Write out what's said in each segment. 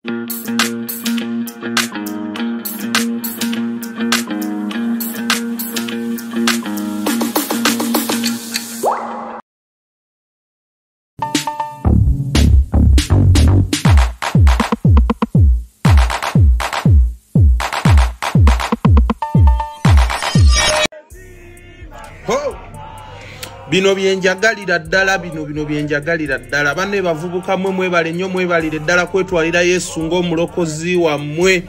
Bino byenjagalira ddala bino byenjagalira ddala banne bavubuka mwe mwebale nnyo mwebalire ddala kwetwalira Yesu ng'omulokozi wammwe.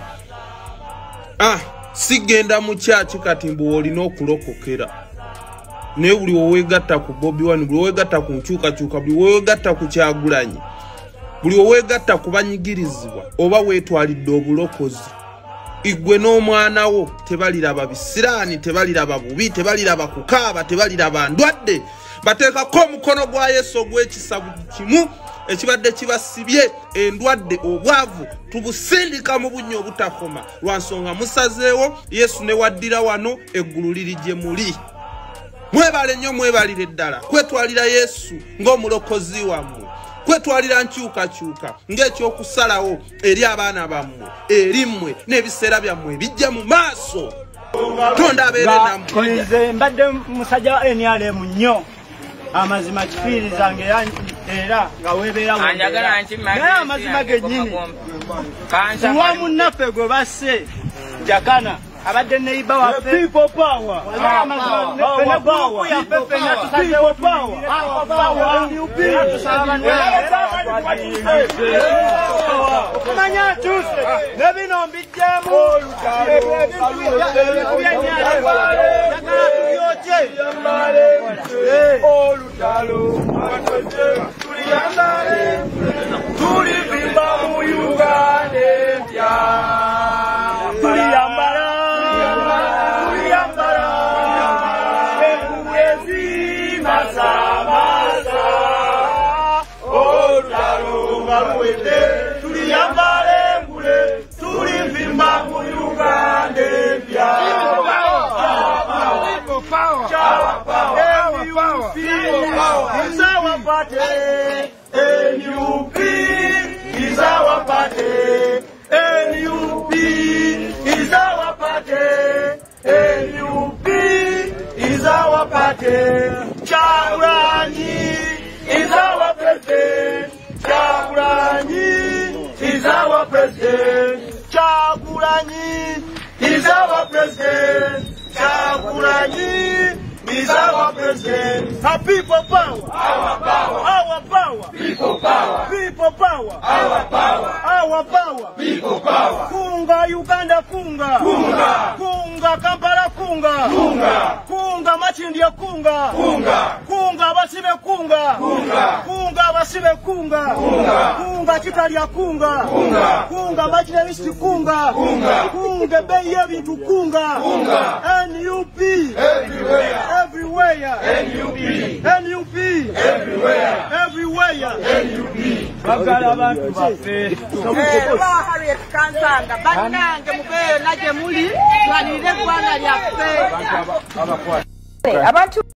Sigenda mu kyaki kati mbu olina okulokokera. Ne buli oweegatta ku Bobi Wine, buli oweegatta ku nkyukakyuka, buli oweegatta ku Kyagulanyi, buli oweegatta ku banyigirizibwa oba weetwalidde obulokozi. Igwe n'omwana wo tebaliraba bisiraani, tebaliraba bubi, tebaliraba kukaaba, tebaliraba ndwadde. Bateekako omukono gwa Yesu ogw'ekisa buli kimu ekibadde kibasibye endwadde obwavu tubusindika mu bunnya obutakoma lwansonga musazeewo Yesu ne waddira wano eggulu liri gye muli. Mwebale nnyo mwebalire ddala kwetwalira Yesu ng'omulokozi wammwe, kwetwalira nkyukakyuka ng'ekyokusalawo eri abaana bammwe, eri mmwe n'ebiseera byammwe bijja mu maaso. Tonda abeere nammwe. Nze mbadde musajja NRM nnyo amazima kifiiri zange era nga weebeera naye amazima gennyini wa munnaffe gwe basse Jakana abadde neiba waffe people power kumanya tuse nebino mbijjemu tulivimba mu Uganda empya People power, our power, our power, people power, people power, our power, our power, people power. Kunga Uganda, kunga, kunga, kunga Kampala, kunga, kunga, kunga Machindia, kunga, kunga, kunga Basibe, kunga, kunga, kunga Basibe, kunga, kunga, kunga Chitalia, kunga, kunga, kunga Machinalisti, kunga, kunga, kunga Baby to kunga, kunga, NUP, everywhere, everywhere, NUP. NUP everywhere, everywhere, NUP. Bagala abantu baffe. Harriet Kansanga, bannange mube naje muli, twanire gwanga lyaffe. Abantu